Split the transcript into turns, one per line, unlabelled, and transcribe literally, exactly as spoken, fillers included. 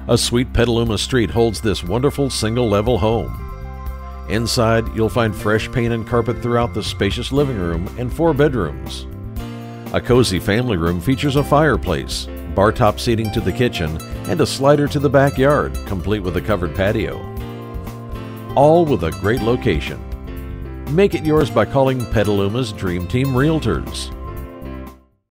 A sweet Petaluma street holds this wonderful single-level home. Inside, you'll find fresh paint and carpet throughout the spacious living room and four bedrooms. A cozy family room features a fireplace, bar-top seating to the kitchen, and a slider to the backyard, complete with a covered patio. All with a great location. Make it yours by calling Petaluma's Dream Team Realtors.